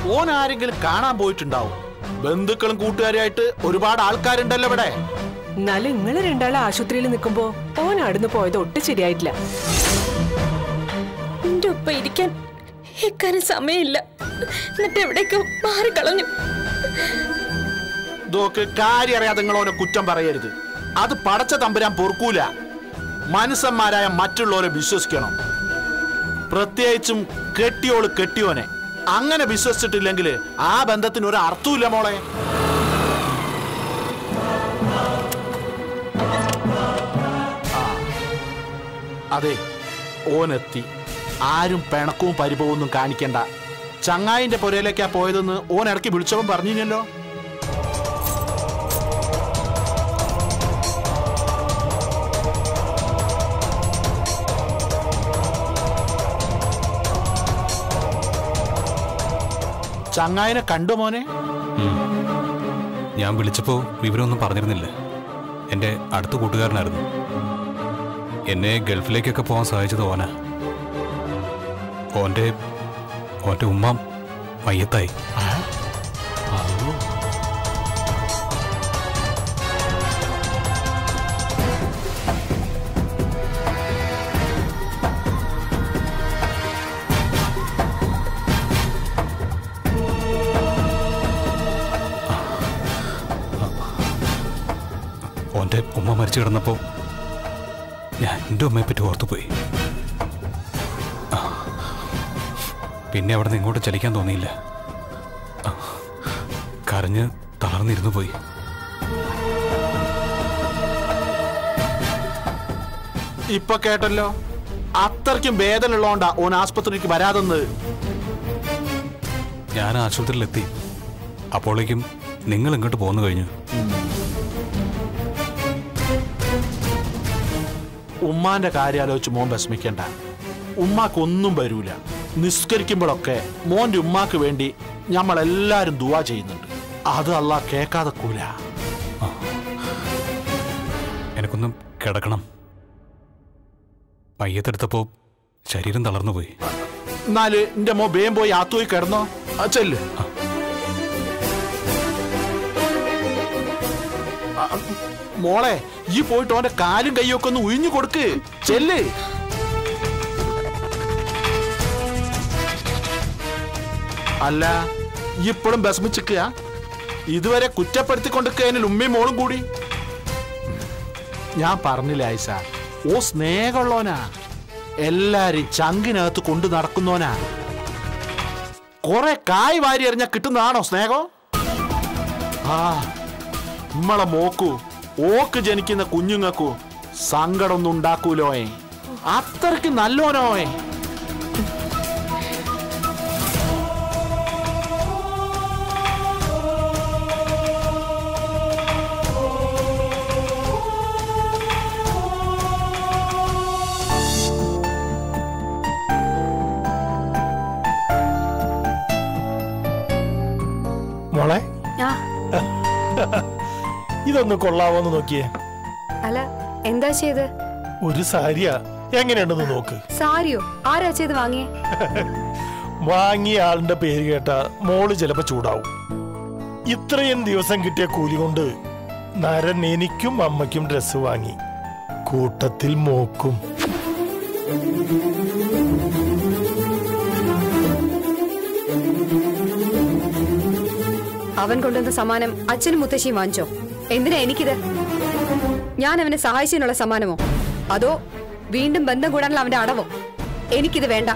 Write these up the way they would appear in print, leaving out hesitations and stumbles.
ഓൻ ആരെങ്കിലും കാണാൻ പോയിട്ടുണ്ടാവും. ബന്ധുക്കളും കൂട്ടുകാരായിട്ട് ഒരുപാട് ആൾക്കാരുണ്ടല്ലോ ഇവിടെ. എന്നാലും നിങ്ങള് രണ്ടാളെ ആശുപത്രിയിൽ നിൽക്കുമ്പോ ഓൻ അടുന്ന് പോയത് ഒട്ടും ശരിയായിട്ടില്ല. എന്റെ ഒപ്പം ഇരിക്കാൻ ഇക്കാര്യം സമയമില്ല. എന്നിട്ട് എവിടേക്കോ മാറിക്കളഞ്ഞു. ഇതൊക്കെ കാര്യം അറിയാതെ നിങ്ങളോനെ കുറ്റം പറയരുത്. അത് പടച്ച തമ്പുരാൻ പൊറുക്കൂല. മനുഷ്യന്മാരായ മറ്റുള്ളവരെ വിശ്വസിക്കണം. പ്രത്യേകിച്ചും കെട്ടിയോനെ അങ്ങനെ വിശ്വസിച്ചിട്ടില്ലെങ്കിൽ ആ ബന്ധത്തിന് ഒരു അർത്ഥമില്ല മോളെ. അതെ, ഓനെത്തി. ആരും പിണക്കവും പരിഭവവും ഒന്നും കാണിക്കണ്ട. ചങ്ങായിന്റെ പുരയിലേക്കാ പോയതെന്ന് ഓൻ ഇടയ്ക്ക് വിളിച്ചവൻ പറഞ്ഞില്ലല്ലോ. ചങ്ങായിനെ കണ്ടു മോനെ? ഞാൻ വിളിച്ചപ്പോ വിവരമൊന്നും പറഞ്ഞിരുന്നില്ല. എൻ്റെ അടുത്ത കൂട്ടുകാരനായിരുന്നു. എന്നെ ഗൾഫിലേക്കൊക്കെ പോകാൻ സഹായിച്ചത് ഓനാ. ഓൻ്റെ ഉമ്മ മയ്യത്തായി. ഓൻ്റെ ഉമ്മ മരിച്ചു കിടന്നപ്പോൾ ഞാൻ എൻ്റെ ഉമ്മയെ പറ്റി ഓർത്തുപോയി. പിന്നെ അവിടെ നിന്ന് ഇങ്ങോട്ട് ചലിക്കാൻ തോന്നിയില്ല. കരഞ്ഞ് തളർന്നിരുന്നു പോയി. ഇപ്പൊ കേട്ടല്ലോ, അത്രയ്ക്കും വേദനയുള്ളതുകൊണ്ടാ ഓൻ ആസ്പത്രിക്ക് വരാതെന്ന്. ഞാൻ ആശുപത്രിയിലെത്തി. അപ്പോഴേക്കും നിങ്ങൾ ഇങ്ങോട്ട് പോന്നു കഴിഞ്ഞു. ഉമ്മാന്റെ കാര്യം ആലോചിച്ച് മോൻ വിഷമിക്കണ്ട. ഉമ്മാക്കൊന്നും വരൂല. നിസ്കരിക്കുമ്പോഴൊക്കെ മോന്റെ ഉമ്മാക്ക് വേണ്ടി നമ്മളെല്ലാരും ദുആ ചെയ്യുന്നുണ്ട്. അത് അല്ലാഹ് കേൾക്കാതെ കൂല. എനിക്കൊന്നും കിടക്കണം. മയ്യത്തെടുത്തപ്പോ ശരീരം തളർന്നുപോയി. എന്നാല് എന്റെ മോ വേഗം പോയി ആത്തുപോയി കിടന്നോ. ചെല്ല്. മോളെ, ഈ പോയിട്ട് ഓന്റെ കാലും കൈയൊക്കെ ഒന്ന് ഉഴിഞ്ഞു കൊടുക്ക്. ചെല്ല്. അല്ല, ഇപ്പോഴും വിഷമിച്ചിക്കുക? ഇതുവരെ കുറ്റപ്പെടുത്തിക്കൊണ്ടിരിക്കുന്നതിൽ ഉമ്മയും മോളും കൂടി. ഞാൻ പറഞ്ഞില്ല ആയിഷ, ഓ സ്നേഹമുള്ളവനാ. എല്ലാരും ചങ്കിനകത്ത് കൊണ്ടു നടക്കുന്നവനാ. കൊറേ കായ് വാരി എറിഞ്ഞാ കിട്ടുന്നതാണോ സ്നേഹം? ആ നമ്മളെ മോക്കു ഓക്ക് ജനിക്കുന്ന കുഞ്ഞുങ്ങൾക്കു സങ്കടമൊന്നും ഉണ്ടാക്കൂലോയെ. അത്രയ്ക്ക് നല്ലോനോയെ. മോളെ, ഇതൊന്ന് കൊള്ളാവോന്ന് നോക്കിയേ. അല്ല, എന്താ ചെയ്ത്? ഒരു സാരിയാ, എങ്ങനെയുണ്ടെന്ന് നോക്ക്. സാരിയോ? ആരാ ചെയ്ത് വാങ്ങിയേ? വാങ്ങിയ ആളിന്റെ പേര് കേട്ട മോള് ചിലപ്പോ ചൂടാവും. ഇത്രയും ദിവസം കിട്ടിയ കൂലി കൊണ്ട് നരൻ എനിക്കും അമ്മയ്ക്കും ഡ്രസ് വാങ്ങി, കൂട്ടത്തിൽ മോക്കും. അവൻ കൊണ്ടുവന്ന സമ്മാനം അച്ഛനും മുത്തശ്ശിയും വാങ്ങിച്ചോ? എന്തിനാ എനിക്കിത്? ഞാൻ അവനെ സഹായിച്ചതിനുള്ള സമ്മാനമോ, അതോ വീണ്ടും ബന്ധം കൂടാനുള്ള അവന്റെ അടവോ? എനിക്കിത് വേണ്ട.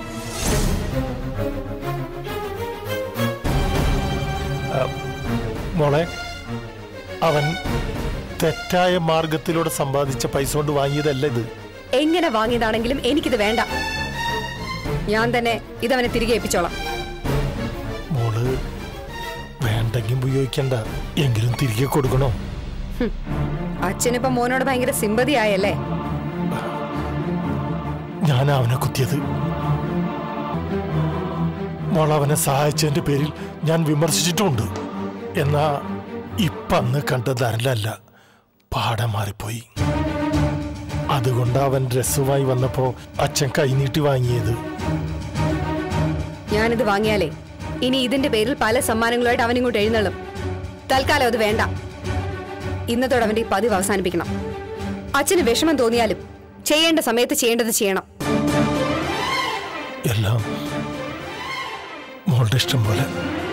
മോളെ, അവൻ തെറ്റായ മാർഗത്തിലൂടെ സമ്പാദിച്ച പൈസ കൊണ്ട് വാങ്ങിയതല്ല ഇത്. എങ്ങനെ വാങ്ങിയതാണെങ്കിലും എനിക്കിത് വേണ്ട. ഞാൻ തന്നെ ഇതവനെ തിരികെ ഏൽപ്പിച്ചോളാം. മോള് വേണ്ടെങ്കിൽ ഉപയോഗിക്കണ്ട, എങ്കിലും തിരികെ കൊടുക്കണോ? അച്ഛനിപ്പോ മോനോട് ഭയങ്കര സിമ്പതി ആയല്ലേ? ഞാൻ അവനെ കുത്തിയത്. മോൾ അവനെ സഹായിച്ചതിന്റെ പേരിൽ ഞാൻ വിമർശിച്ചിട്ടുമുണ്ട്. എന്നാ ഇപ്പന്ന് കണ്ട ധരലല്ല, പാടെ മാറിപ്പോയി. അതുകൊണ്ട് അവൻ ഡ്രസ്സുമായി വന്നപ്പോ അച്ഛൻ കൈനീട്ടി വാങ്ങിയത്. ഞാനിത് വാങ്ങിയാലേ ഇനി ഇതിന്റെ പേരിൽ പല സമ്മാനങ്ങളുമായിട്ട് അവനിങ്ങോട്ട് എഴുന്നള്ളും. തൽക്കാലം അത് വേണ്ട. ഇന്നത്തോടെ അവന്റെ ഈ പതിവ് അവസാനിപ്പിക്കണം. അച്ഛന് വിഷമം തോന്നിയാലും ചെയ്യേണ്ട സമയത്ത് ചെയ്യേണ്ടത് ചെയ്യണം. എല്ലാം മോളുടെ ഇഷ്ടം പോലെ.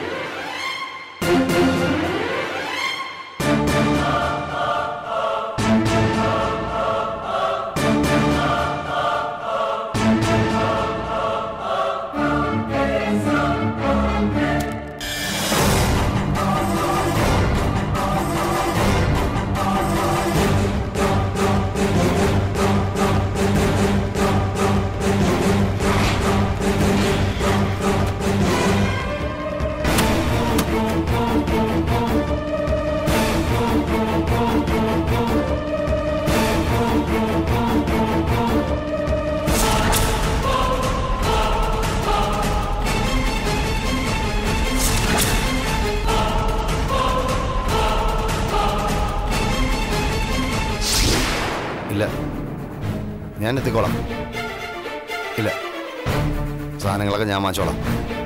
ഇല്ല, ഞാൻ എത്തിക്കോളാം. ഇല്ല, സാധനങ്ങളൊക്കെ ഞാൻ വാങ്ങിച്ചോളാം.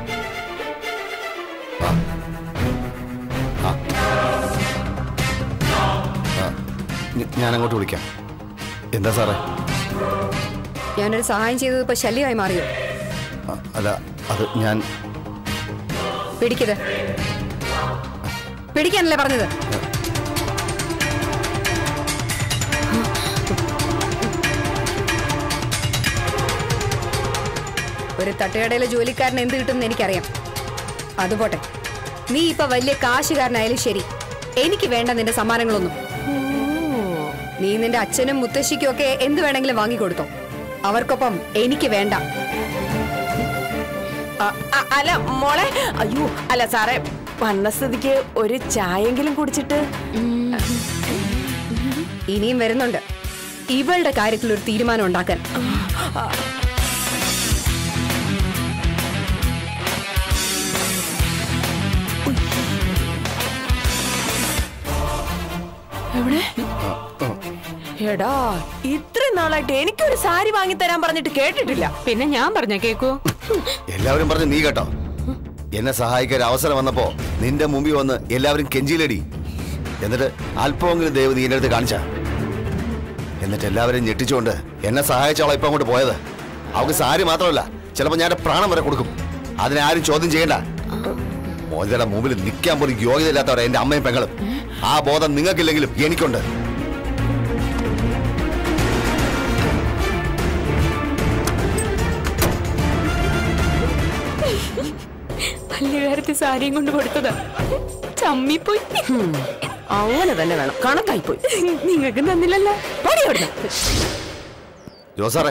ഞാൻ അങ്ങോട്ട് വിളിക്കാം. എന്താ സാറേ? ഞാനൊരു സഹായം ചെയ്തത് ഇപ്പൊ ശല്യമായി മാറിയോ? അല്ല, അത് ഞാൻ പിടിക്കത് പിടിക്കാനല്ലേ പറഞ്ഞത്? ഒരു തട്ടുകടയിലെ ജോലിക്കാരന് എന്ത് കിട്ടുമെന്ന് എനിക്കറിയാം. അതുപോട്ടെ, നീ ഇപ്പൊ വലിയ കാശുകാരനായാലും ശരി, എനിക്ക് വേണ്ട നിന്റെ സമ്മാനങ്ങളൊന്നും. നീ നിന്റെ അച്ഛനും മുത്തശ്ശിക്കും ഒക്കെ എന്ത് വേണമെങ്കിലും വാങ്ങിക്കൊടുത്തോ. അവർക്കൊപ്പം എനിക്ക് വേണ്ട. അല്ല മോളെ, അയ്യോ അല്ല സാറേ, വന്ന സ്ഥിതിക്ക് ഒരു ചായെങ്കിലും കുടിച്ചിട്ട്. ഇനിയും വരുന്നുണ്ട് ഇവളുടെ കാര്യത്തിൽ ഒരു തീരുമാനം ഉണ്ടാക്കാൻ. എടാ, ഇത്രയും നാളായിട്ട് എനിക്കൊരു സാരി വാങ്ങിത്തരാൻ പറഞ്ഞിട്ട് കേട്ടിട്ടില്ല. പിന്നെ ഞാൻ പറഞ്ഞ കേക്കൂ. എല്ലാവരും പറഞ്ഞു നീ കേട്ടോ. എന്നെ സഹായിക്കാൻ അവസരം വന്നപ്പോ നിന്റെ മുമ്പിൽ വന്ന് എല്ലാവരും കെഞ്ചിയിലടി. എന്നിട്ട് അല്പമെങ്കിലും ദൈവം നീ എന്റെ അടുത്ത് കാണിച്ച. എന്നിട്ട് എല്ലാവരും ഞെട്ടിച്ചുകൊണ്ട് എന്നെ സഹായിച്ചവളെ ഇപ്പൊ അങ്ങോട്ട് പോയത്. അവൾക്ക് സാരി മാത്രമല്ല, ചിലപ്പോ ഞാൻ പ്രാണം വരെ കൊടുക്കും. അതിനാരും ചോദ്യം ചെയ്യണ്ട. മോദിയുടെ മുമ്പിൽ നിൽക്കാൻ പോലും യോഗ്യതയില്ലാത്തവരെ എന്റെ അമ്മയും പെങ്ങളും. ആ ബോധം നിങ്ങൾക്കില്ലെങ്കിലും എനിക്കുണ്ട്. പല്ലുകാരത്തെ സാരിയും കൊണ്ട് കൊടുത്തതാ. ചമ്മിപ്പോയി. അങ്ങനെ തന്നെ വേണം. കണക്കായിപ്പോയി. നിങ്ങൾക്ക് തന്നില്ലല്ലോ. ജോസാറേ,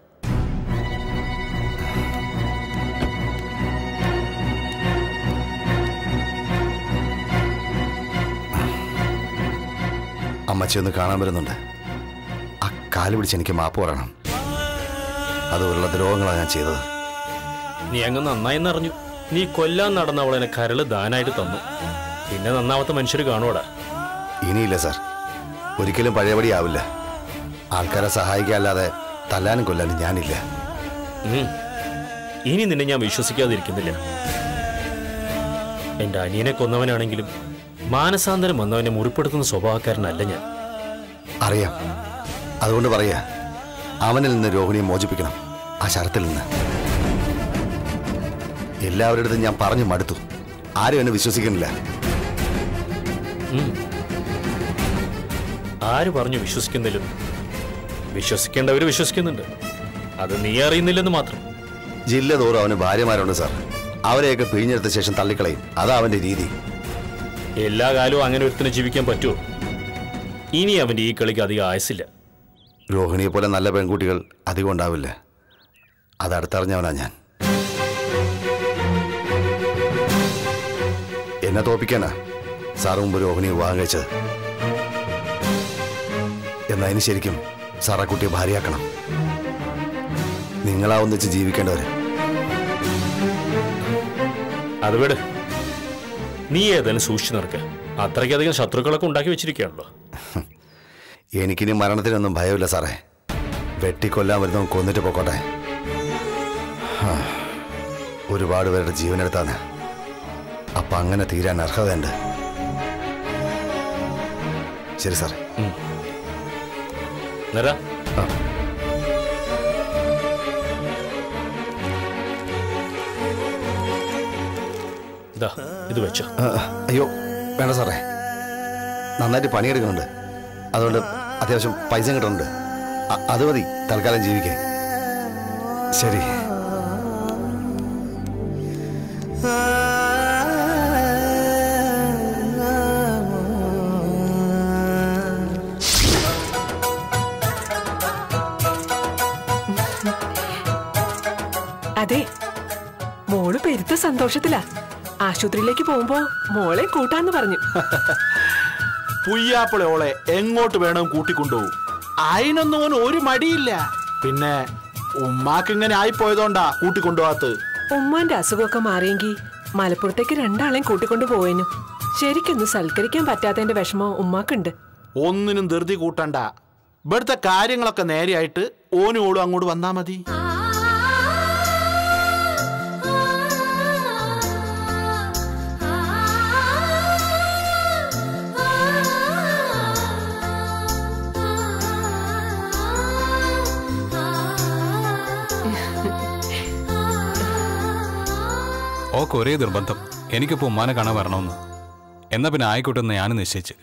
അമ്മച്ചി ഒന്ന് കാണാൻ വരുന്നുണ്ട്. ആ കാല് പിടിച്ച് എനിക്ക് മാപ്പ് പറയണം. അതുപോലുള്ള ദ്രോഹങ്ങളാണ് ഞാൻ ചെയ്തത്. നീ അങ്ങ് നന്നായെന്ന് അറിഞ്ഞു. നീ കൊല്ലാൻ നടന്നവളെന്നെ കരള് ദാനായിട്ട് തന്നു. പിന്നെ നന്നാവാത്ത മനുഷ്യർ കാണുവാടാ. ഇനിയില്ല സാർ, ഒരിക്കലും പഴയപടി ആവില്ല. ആൾക്കാരെ സഹായിക്കാല്ലാതെ തല്ലാനും കൊല്ലാനും ഞാനില്ല. ഇനി നിന്നെ ഞാൻ വിശ്വസിക്കാതിരിക്കുന്നില്ല. എന്റെ അനിയനെ കൊന്നവനാണെങ്കിലും മാനസാന്തരം വന്നവനെ മുറിപ്പെടുത്തുന്ന സ്വഭാവക്കാരനല്ല ഞാൻ. അറിയാം. അതുകൊണ്ട് പറയാ, അവനിൽ നിന്ന് രോഹിണിയെ മോചിപ്പിക്കണം. ആ ശരത്തിൽ നിന്ന്. എല്ലാവരുടെ അടുത്തും ഞാൻ പറഞ്ഞു മടുത്തു. ആരും എന്നെ വിശ്വസിക്കുന്നില്ല. ആര് പറഞ്ഞു വിശ്വസിക്കുന്നില്ലെന്ന്? വിശ്വസിക്കേണ്ടവര് വിശ്വസിക്കുന്നുണ്ട്. അത് നീ അറിയുന്നില്ലെന്ന് മാത്രം. ജില്ല തോറും അവന് ഭാര്യമാരുണ്ട് സാർ. അവരെയൊക്കെ പിഴിഞ്ഞെടുത്ത ശേഷം തള്ളിക്കളയും. അതാ അവന്റെ രീതി. എല്ലാ കാലവും അങ്ങനെ ഒരുത്തിന് ജീവിക്കാൻ പറ്റുമോ? ഇനി അവന്റെ ഈ കളിക്ക് അധികം ആയുസില്ല. രോഹിണിയെ പോലെ നല്ല പെൺകുട്ടികൾ അധികം ഉണ്ടാവില്ല. അതടുത്തറിഞ്ഞവനാ ഞാൻ. എന്നെ തോപ്പിക്കാനാ സാറ് മുമ്പ് രോഹിണി വിവാഹം കഴിച്ചത്. എന്നാ ഇനി ശരിക്കും സാറാ കുട്ടിയെ ഭാര്യയാക്കണം. നിങ്ങളാ ഒന്നിച്ച് ജീവിക്കേണ്ടവര്. അത് വിട്. നീ ഏതായാലും സൂക്ഷിച്ചു നിൽക്കുക. അത്രയ്ക്കധികം ശത്രുക്കളൊക്കെ ഉണ്ടാക്കി വെച്ചിരിക്കുകയാണല്ലോ. എനിക്കിനി മരണത്തിനൊന്നും ഭയമില്ല സാറേ. വെട്ടിക്കൊല്ലാൻ വരുന്നവൻ കൊന്നിട്ട് പോക്കോട്ടെ. ഒരുപാട് പേരുടെ ജീവനെടുത്താണ് അപ്പൊ അങ്ങനെ തീരാൻ അർഹതയുണ്ട്. ശരി സാറേ. ഇത് വെച്ചോ. അയ്യോ വേണ്ട സാറേ, നന്നായിട്ട് പണിയെടുക്കുന്നുണ്ട്, അതുകൊണ്ട് അത്യാവശ്യം പൈസ കിട്ടുന്നുണ്ട്. അത് മതി തൽക്കാലം ജീവിക്കാൻ. ശരി. അതെ, മോള് പെരുത്ത സന്തോഷത്തിലാ. ആശുപത്രിയിലേക്ക് പോകുമ്പോ മോളെ കൂട്ടാന്ന് പറഞ്ഞു. പുയ്യാപ്പിള ഓളെ എങ്ങോട്ട് വേണം കൂട്ടിക്കൊണ്ടുപോകും. അതിനൊന്നും ഓന് ഒരു മടിയില്ല. പിന്നെ ഉമ്മാക്ക് ഇങ്ങനെ ആയിപ്പോയതോണ്ടാ കൂട്ടിക്കൊണ്ടുപോകാത്ത. ഉമ്മാന്റെ അസുഖമൊക്കെ മാറിയെങ്കിൽ മലപ്പുറത്തേക്ക് രണ്ടാളെയും കൂട്ടിക്കൊണ്ടു പോയേനു. ശരിക്കൊന്നും സൽക്കരിക്കാൻ പറ്റാത്തതിന്റെ വിഷമം ഉമ്മാക്കുണ്ട്. ഒന്നിനും ധൃതി കൂട്ടണ്ട. ഇവിടുത്തെ കാര്യങ്ങളൊക്കെ നേരെയായിട്ട് ഓനും ഓളും അങ്ങോട്ട് വന്നാ മതി. ഓക്ക് ഒരേ നിർബന്ധം, എനിക്കിപ്പോ ഉമ്മാനെ കാണാൻ വരണമെന്ന്. എന്നാ പിന്നെ ആയിക്കോട്ടെന്ന് ഞാനും നിശ്ചയിച്ച്.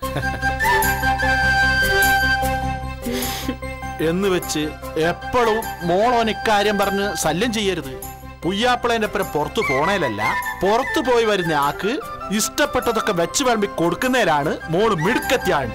എന്ന് വെച്ച് എപ്പോഴും മോളോൻ ഇക്കാര്യം പറഞ്ഞ് ശല്യം ചെയ്യരുത്. പുയ്യാപ്പിളേന്റെ അപ്പുറം പുറത്തു പോണേലല്ല, പുറത്തു പോയി വരുന്ന ആക്ക് ഇഷ്ടപ്പെട്ടതൊക്കെ വെച്ച് വിളമ്പി കൊടുക്കുന്നതിലാണ് മോള് മിടുക്കത്തിയാണ്ട്.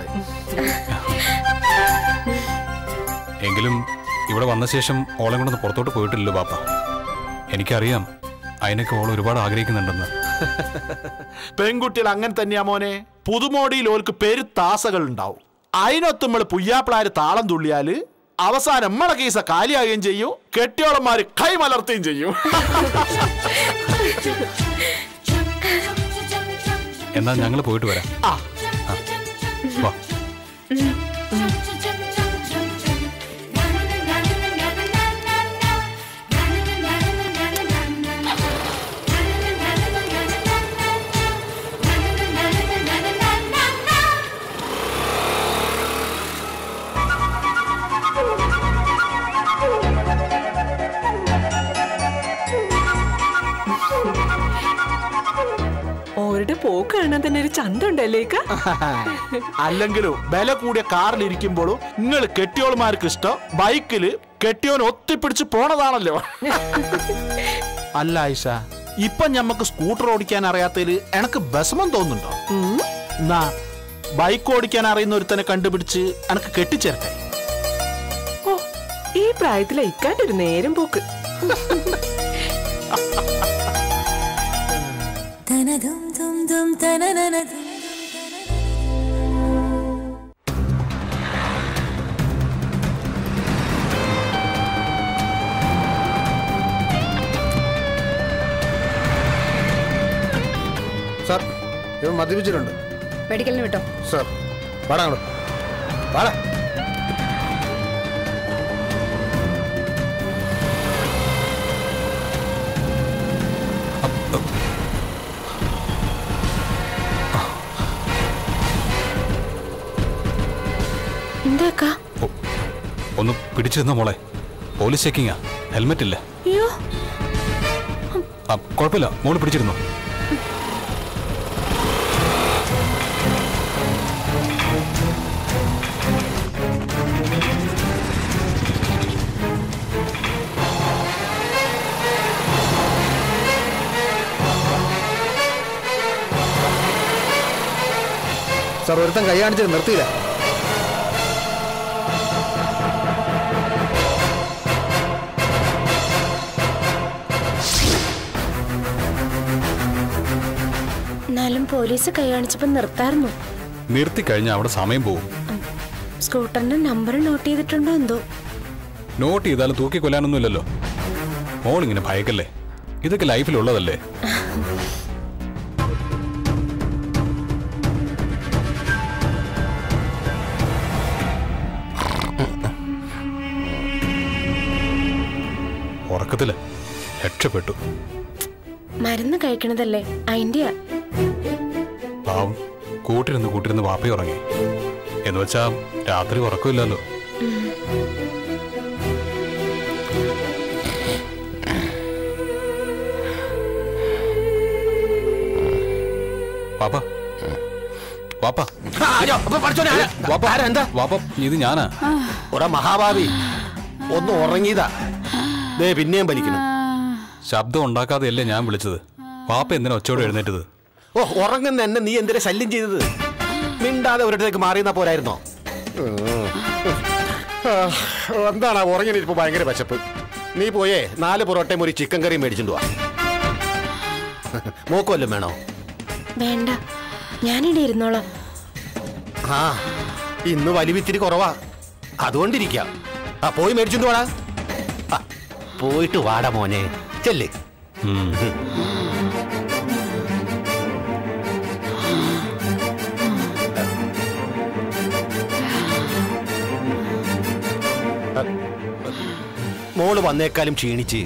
എങ്കിലും ഇവിടെ വന്ന ശേഷം ഓളെ കൊണ്ടൊന്ന് പുറത്തോട്ട് പോയിട്ടില്ലല്ലോ ബാപ്പ. എനിക്കറിയാം അതിനൊക്കെ ഓൾ ഒരുപാട് ആഗ്രഹിക്കുന്നുണ്ടെന്ന്. പെൺകുട്ടികൾ അങ്ങനെ തന്നെയാ മോനെ. പുതുമോടിയിൽ ഓൾക്ക് പെരുത്താസകൾ ഉണ്ടാവും. അതിനൊത്ത് നമ്മള് പുയ്യാപ്പിളാര് താളം തുള്ളിയാല് അവസാനം നമ്മളെ കേസ കാലിയാകുകയും ചെയ്യും, കെട്ടിയോളന്മാര് കൈമലർത്തുകയും ചെയ്യും. എന്നാ ഞങ്ങൾ പോയിട്ട് വരാം. വാ. ഓരുടെ പോക്ക് കാണാൻ തന്നെ ഒരു ചന്തണ്ടല്ലേക്ക. അല്ലെങ്കിലും വില കൂടിയ കാറിൽ ഇരിക്കുമ്പോഴും നിങ്ങൾ കെട്ടിയോളുമാർക്ക് ഇഷ്ടം ബൈക്കില് കെട്ടിയോൻ ഒത്തിപ്പിടിച്ച് പോണതാണല്ലോ. അല്ല ആയിഷ, ഇപ്പൊ ഞമ്മക്ക് സ്കൂട്ടർ ഓടിക്കാൻ അറിയാത്തതില് എനക്ക് വിഷമം തോന്നുന്നുണ്ടോ? എന്നാ ബൈക്ക് ഓടിക്കാൻ അറിയുന്ന ഒരുത്തനെ കണ്ടുപിടിച്ച് എനക്ക് കെട്ടിച്ചേർക്കേ. ഓ, ഈ പ്രായത്തിലെ ഇക്കാൻ്റെ ഒരു നേരം പോക്ക്. സാർ, ഇവൻ മദ്യപിച്ചിട്ടുണ്ട്. മെഡിക്കലിന് വിട്ടോ സാർ. പാടാ പാടാ. എന്താക്കാ? ഒന്ന് പിടിച്ചിരുന്ന മോളെ, പോലീസ് ചെക്കിങ്ങാ, ഹെൽമെറ്റ് ഇല്ല. അയ്യോ, കുഴപ്പമില്ല, മോള് പിടിച്ചിരുന്നു. സാർ, ഒരുത്തൻ കൈ കാണിച്ചത് നിർത്തിയില്ല. എന്നാലും പോലീസ് കൈ കാണിച്ചപ്പോ നിർത്തായിരുന്നു. നിർത്തി കഴിഞ്ഞാൽ അവിടെ സമയം പോവും. സ്കൂട്ടറിന്റെ നമ്പർ നോട്ട് ചെയ്തിട്ടുണ്ടോ എന്തോ? നോട്ട് ചെയ്താലും തൂക്കി കൊല്ലാനൊന്നുമില്ലല്ലോ. മോളിങ്ങനെ ഭയക്കല്ലേ, ഇതൊക്കെ ലൈഫിലുള്ളതല്ലേ. ഉറക്കത്തില് രക്ഷപ്പെട്ടു. മരുന്ന് കഴിക്കണതല്ലേ, അതിന്റെയാ. പാവം കൂട്ടിരുന്ന് വാപ്പ ഉറങ്ങി. എന്ന് വെച്ചാ രാത്രി ഉറക്കമില്ലല്ലോ. വാപ്പ വാപ്പ വാപ്പ ഇത് ഞാനാ. ഒരാ മഹാഭാവി ഒന്ന് ഉറങ്ങിയതാ, ദേ പിന്നെയും വലിക്കണം. ശബ്ദം ഉണ്ടാക്കാതെയല്ലേ ഞാൻ വിളിച്ചത്. വാപ്പ എന്തിനാ ഒച്ചയോടെ എഴുന്നേറ്റത്? ഓ, ഉറങ്ങുന്ന എന്നെ നീ എന്തിനാ ശല്യം ചെയ്തത്? മിണ്ടാതെ ഒരിടത്തേക്ക് മാറിയെന്നാ പോരായിരുന്നോ? എന്താണ് ഉറങ്ങിനിപ്പോ ഭയങ്കര വിശപ്പ്. നീ പോയേ 4 പൊറോട്ടയും ഒരു ചിക്കൻ കറിയും മേടിച്ചിട്ട് വാ. മോക്കുമല്ലോ വേണോ? വേണ്ട, ഞാനിവിടെ ഇരുന്നോളാം. ആ, ഇന്ന് വലിവിത്തിരി കുറവാ, അതുകൊണ്ടിരിക്കാം. ആ, പോയി മേടിച്ചിട്ട് വാടാ. പോയിട്ട് വാടാ മോനെ, ചെല്ലേ. മോള് വന്നേക്കാളും ക്ഷീണിച്ച്,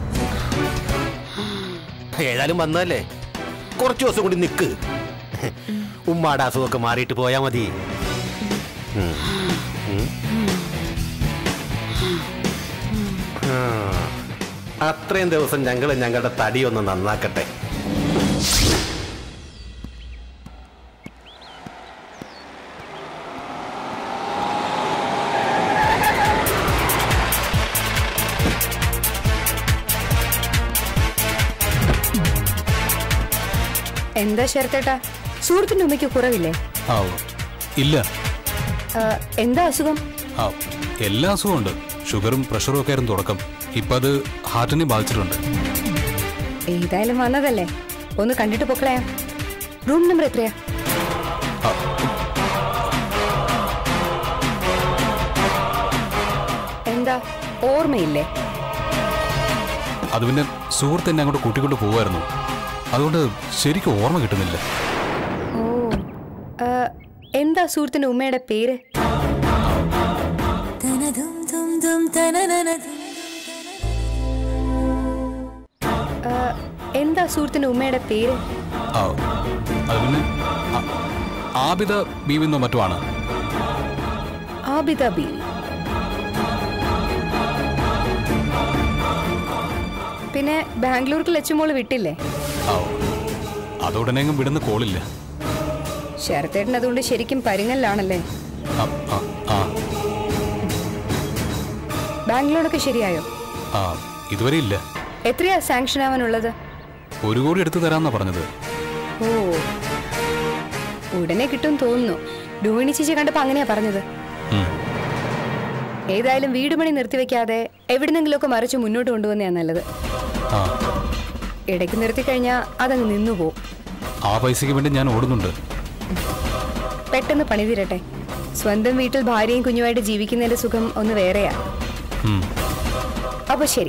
ഏതായാലും വന്നല്ലേ, കുറച്ചു ദിവസം കൂടി നിക്ക്. ഉമ്മാടെ അസുഖമൊക്കെ മാറിയിട്ട് പോയാ മതി. അത്രയും ദിവസം ഞങ്ങളുടെ തടിയൊന്ന് നന്നാക്കട്ടെ. എന്താ ശരത്തേട്ടാ, സുഹൃത്തിന്റെ ഉമ്മയ്ക്ക് കുറവില്ലേ? ഇല്ല. എന്താ അസുഖം? എല്ലാ അസുഖവും ഉണ്ട്. ഷുഗറും പ്രഷറും ഒക്കെ ആയിരുന്നു തുടക്കം. ഇപ്പൊ അത് ഹാർട്ടിനെ ബാധിച്ചിട്ടുണ്ട്. ഏതായാലും വന്നതല്ലേ, ഒന്ന് കണ്ടിട്ട് പൊക്കളയാ. റൂം നമ്പർ എത്രയാ? എന്താ ഓർമ്മയില്ലേ? അത് പിന്നെ സുഹൃത്ത് എന്നെ അങ്ങോട്ട് കൂട്ടിക്കൊണ്ട് പോവായിരുന്നു, അതുകൊണ്ട് ശരിക്കും ഓർമ്മ കിട്ടുന്നില്ല. ഓ, എന്താ സുഹൃത്തിന്റെ ഉമ്മയുടെ പേര്? എന്താ സുഹൃത്തിന്റെ ഉമ്മയുടെ പേര്? അത് പിന്നെ ആബിദ ബീവിന്നോ മറ്റോ ആണ്. ആബിദ ബീവി. പിന്നെ ബാംഗ്ലൂർക്ക് ലച്ചുമോള് വിട്ടില്ലേ? അതോടനെങ്ങും വിടുന്ന കോളില്ല. ശരത്തേട്ടൻ അതുകൊണ്ട് ശരിക്കും പരിങ്ങലിലാണല്ലേ? ബാംഗ്ലൂരൊക്കെ ശരിയായോ? ഇതുവരെ ഇല്ല. എത്രയാ സാങ്ഷൻ ആവാനുള്ളത്? 1 കോടി എടുത്തു തരാന്നാ പറഞ്ഞത്. ഓ, ഉടനെ കിട്ടും തോന്നുന്നു. ഡൂയിനി ചേച്ചി കണ്ടപ്പോ അങ്ങനെയാ പറഞ്ഞത്. ഏതായാലും വീട് പണി നിർത്തിവെക്കാതെ എവിടുന്നെങ്കിലുമൊക്കെ മറിച്ച് മുന്നോട്ട് കൊണ്ടുവന്നെയാ നല്ലത്. ഇടയ്ക്ക് നിർത്തിക്കഴിഞ്ഞാ അതങ്ങ് നിന്നുപോകും. ആ പൈസക്ക് വേണ്ടി ഞാൻ ഓടുന്നുണ്ട്. പെട്ടെന്ന് പണി തീരട്ടെ. സ്വന്തം വീട്ടിൽ ഭാര്യയും കുഞ്ഞുമായിട്ട് ജീവിക്കുന്നതിന്റെ സുഖം ഒന്ന് വേറെയാ. അപ്പൊ ശരി.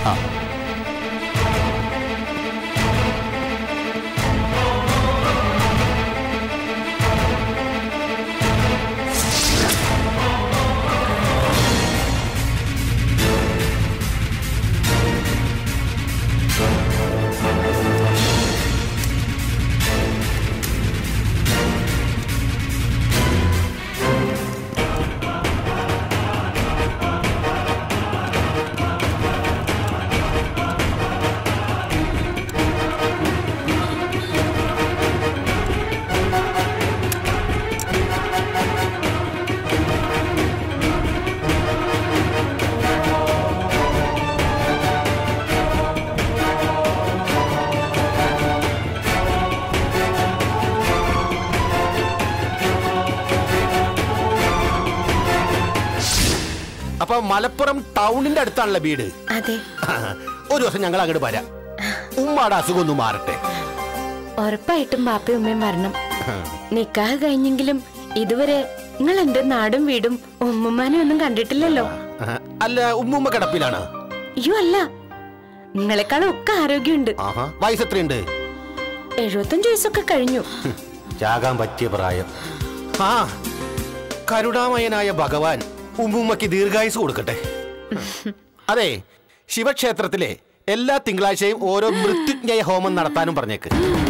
അപ്പൊ മലപ്പുറം ടൗണിന്റെ അടുത്താണല്ലോ വീട്? അതെ. ഒരു ദിവസം ഞങ്ങൾ അങ്ങോട്ട് വരാം. ഉമ്മാടെ അസുഖം ഒന്ന് മാറട്ടെ. ഉറപ്പായിട്ടും ബാപ്പയും ഉമ്മയും വരണം. നിക്കാഹ് കഴിഞ്ഞെങ്കിലും ഇതുവരെ നിങ്ങൾ എന്റെ നാടും വീടും ഉമ്മുമ്മാനെ ഒന്നും കണ്ടിട്ടില്ലല്ലോ. അല്ല, ഉമ്മുമ്മ കിടപ്പിലാണ്? അയ്യോ അല്ല, നിങ്ങളെക്കാളും ഒക്കെ ആരോഗ്യമുണ്ട്. വയസ്സ് എത്രയുണ്ട്? 75 വയസ്സൊക്കെ കഴിഞ്ഞു. ചാകാൻ പറ്റിയ പ്രായം. ആ, കരുണാമയനായ ഭഗവാൻ ഉമ്മുമ്മക്ക് ദീർഘായുസ് കൊടുക്കട്ടെ. അതെ, ശിവക്ഷേത്രത്തിലെ എല്ലാ തിങ്കളാഴ്ചയും ഓരോ മൃത്യുഞ്ജയ ഹോമം നടത്താനും പറഞ്ഞേക്ക്.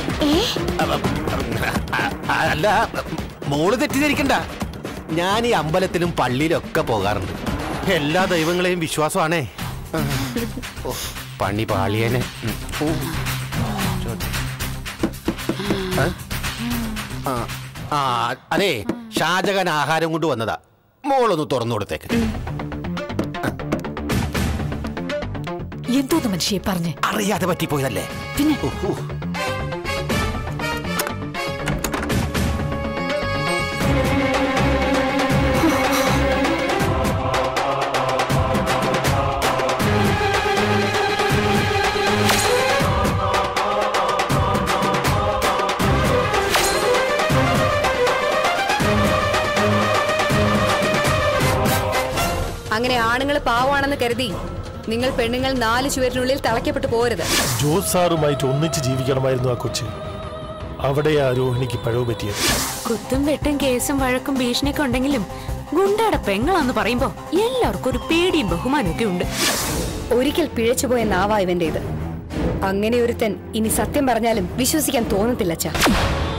അല്ല, മോള് തെറ്റിദ്ധരിക്കണ്ട. ഞാൻ ഈ അമ്പലത്തിലും പള്ളിയിലും ഒക്കെ പോകാറുണ്ട്. എല്ലാ ദൈവങ്ങളെയും വിശ്വാസമാണേ. പണി പാളിയേനെ. അതെ, ഷാജഹാൻ ആഹാരം കൊണ്ട് വന്നതാ. മോളൊന്ന് തുറന്നു കൊടുത്തേക്ക്. എന്തോന്ന് മനുഷ്യെ പറഞ്ഞ് അറിയാതെ പറ്റിപ്പോയതല്ലേ. പിന്നെ അങ്ങനെ ആണുങ്ങൾ പാവാണെന്ന് കരുതി നിങ്ങൾ പെണ്ണുങ്ങൾ 4 ചുവരിനുള്ളിൽ തളയ്ക്കപ്പെട്ടു പോരുത്. ജോസ് സാറുമായിട്ട് ഒന്നിച്ച് ജീവിക്കണമായിരുന്നു ആ കൊച്ച്. അവിടെയാ രോഹിണിക്ക് പഴവ് പറ്റിയത്. കുത്തും വെട്ടും കേസും വഴക്കും ഭീഷണിയൊക്കെ ഉണ്ടെങ്കിലും ഗുണ്ടയുടെ പെങ്ങളാന്ന് പറയുമ്പോ എല്ലാവർക്കും ഒരു പേടിയും ബഹുമാനവും ഒക്കെ ഉണ്ട്. ഒരിക്കൽ പിഴച്ചുപോയ നാവാ ഇവന്റേത്. അങ്ങനെ ഒരുത്തൻ ഇനി സത്യം പറഞ്ഞാലും വിശ്വസിക്കാൻ തോന്നത്തില്ല.